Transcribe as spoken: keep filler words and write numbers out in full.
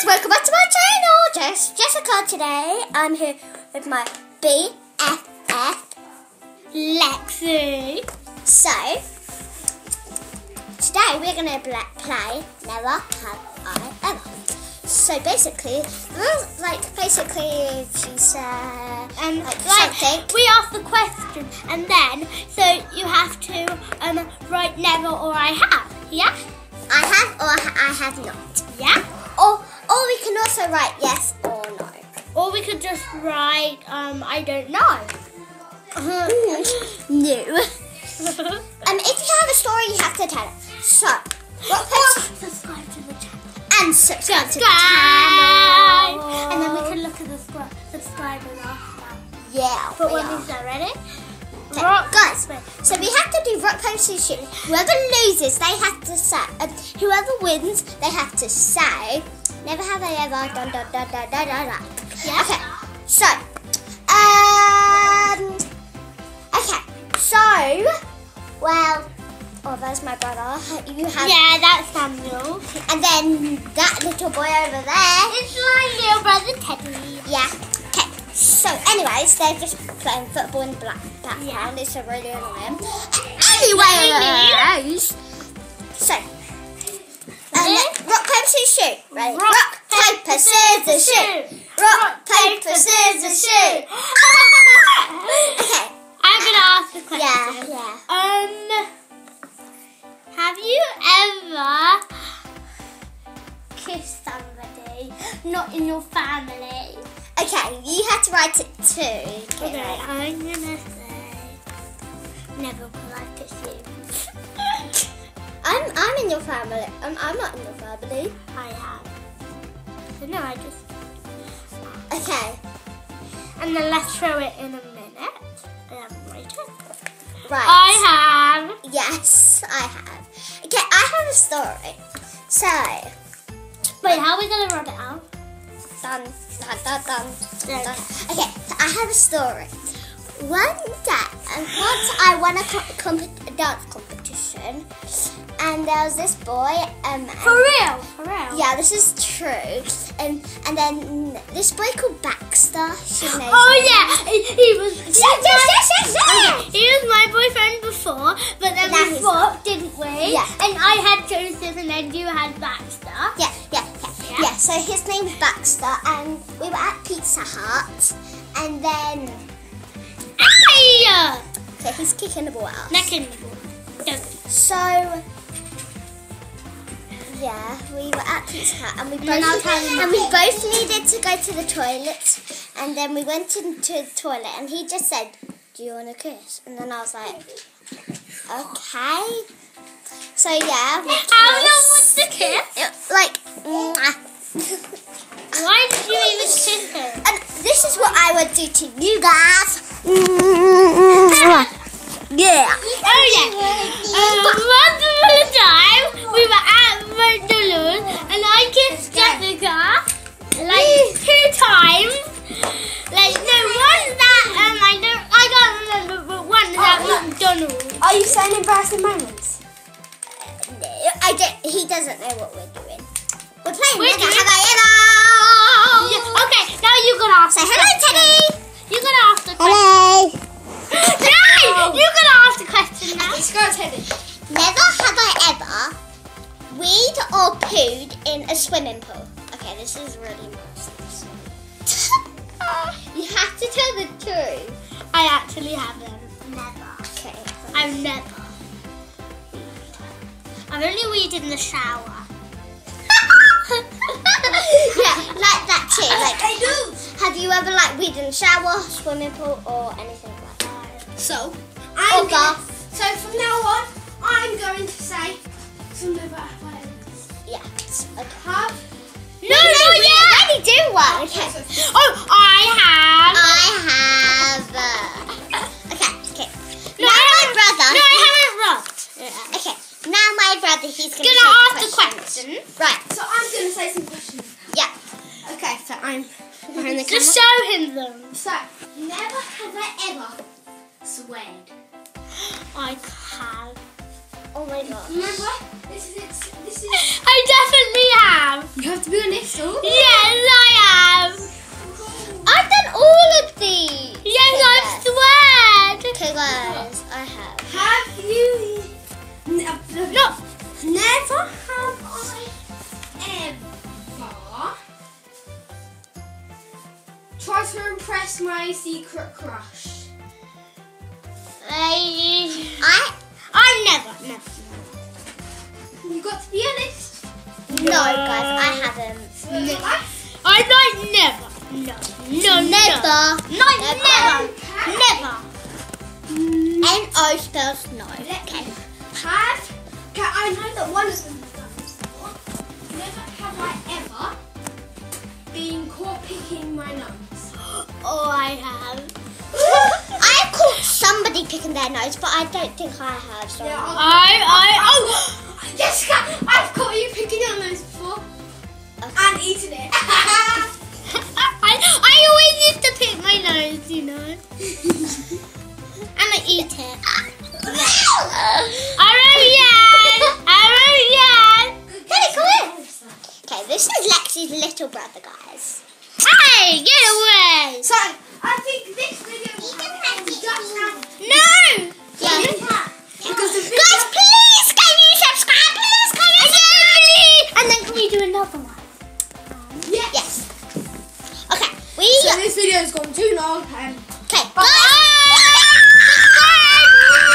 guys, welcome back to my channel, J3ssica. Today I'm here with my B F F, Lexi. So, today we're going to play Never Have I Ever. So basically, like basically she said um, like, like something. We ask the question and then, so you have to um, write never or I have, yeah? I have or I have not. Yeah? Or, or we can also write yes or no. Or we could just write, um, I don't know. No. um, if you have a story, you have to tell it. So, rock, paper, subscribe to the channel. and subscribe, Subscribe! to the channel. And then we can look at the subscribers after. Yeah. But we when are. we start ready? Okay, Rock, guys, paper. so we have to do rock, paper, scissors, shoot. Whoever loses, they have to say. Um, whoever wins, they have to say. Never have I ever done da da da da da da. Yeah. Okay. So, um, okay. So, well, oh, there's my brother. You have. Yeah, that's Samuel. And then that little boy over there. It's my little brother Teddy. Yeah. Okay. So, anyways, they're just playing football in the black background. Yeah. It's a really annoying. Anyways, so, um, rock, paper, scissors, shoot. Ready? Rock, Rock, paper, scissors, shoot. Rock, paper, scissors, shoot. Okay. I'm gonna ask the question. Yeah, yeah. Um, have you ever kissed somebody not in your family? Okay, you have to write it too. Okay. Okay, Right. I'm gonna say never will I kiss you. I'm I'm in your family. I'm I'm not in your family. I have. So no, I just. Okay. And then let's throw it in a minute. I haven't waited. Right. I have. Yes, I have. Okay, I have a story. So, Wait, how are we gonna rub it out? dun dun dun dun. Okay. dun. Okay, so I have a story. One day, and once I won a, co- comp- a dance competition, and there was this boy. Um, For and- real? For real? Yeah, this is true. And and then this boy called Baxter. She knows Oh him. yeah, he, he was. He Yes, was yes, my- yes, yes, yes. Okay, he was my boyfriend before, but then Now we he's swapped, didn't we? Yeah. And I had Joseph, and then you had Baxter. Yeah, yeah, yeah, Yeah. yeah. So his name's Baxter, and we were at Pizza Hut, and then Hey! okay, he's kicking the ball out. Neck in the ball. Don't. So yeah, we were at Pizza Hut, and we No, no, both tell him and we not. both needed to go to the toilet, and then we went into the toilet, and he just said, "Do you want a kiss?" And then I was like, "Okay." So yeah, we How long kissed. was the kiss? It- like, mwah. Why did you even kiss him? And this is what I would do to you guys. Yeah. Oh yeah. Um, once upon a time, we were at McDonald's, and I kissed Jessica like two times. Like no, one that um I don't I can't remember, but one is at McDonald's. Are you saying embarrassing moments? No, I don't. He doesn't know what we're doing. We're playing We're Never doing- Have I Ever. Yeah, okay, now you gotta ask. Say the hello, question. Teddy. You gotta ask the question. Hello. No, you gotta ask the question now. Let's go, Teddy. Never have I ever weed or pooed in a swimming pool. Okay, this is really nice. You have to tell the truth. I actually haven't. Never. Okay. I've never. I've only weed in the shower. Yeah, like that too. Like, I do. have you ever like weed in the shower, swimming pool, or anything like that? So, Or I'm gonna, bath? so from now on, I'm going to say some never have I ever. Yeah. Okay. Have. No, not we yet. already do one. Okay. Oh, I have. I have. Uh, okay. Okay. No, now I my haven't- brother. No, I haven't rubbed. Yeah. Okay. Now my brother. He's gonna, Gonna say ask the questions. question. Right. So I'm going to say some questions. Yeah. Okay, so I'm behind the camera. Just show him them. So, never have I ever swayed. I have. Oh my god. Remember? This is it. This is. I definitely have. You have to be honest. Oh. Yes, I have. I've done all of these. Yes, I swear. Okay, guys, I have. Have you? No. No. Never have I ever tried to impress my secret crush. I. I I never, never. You got to be honest. no, guys, I haven't. No. I like never. No, no, Never. No, never, Okay. never. N O spells no. Let Okay. me have. Okay, I know that one of them has done this before. Never have I ever been caught picking my nose. Oh, I have. I have caught somebody picking their nose, but I don't think I have. So Yeah, I'll- I, I, oh. Jessica, I've caught you picking your nose before Okay. and eating it. I, I always used to pick my nose, you know. And I eat it. Ariane! Ariane! Hey, come in. Okay, this is Lexi's little brother, guys. Hey, get away! So, I think this video is just now. No! Yeah. Because the video. Guys, please, can you subscribe? Please, can you subscribe? And then can we do another one? Yes. Yes. Okay, we. So this video has gone too long. And Okay, Bye!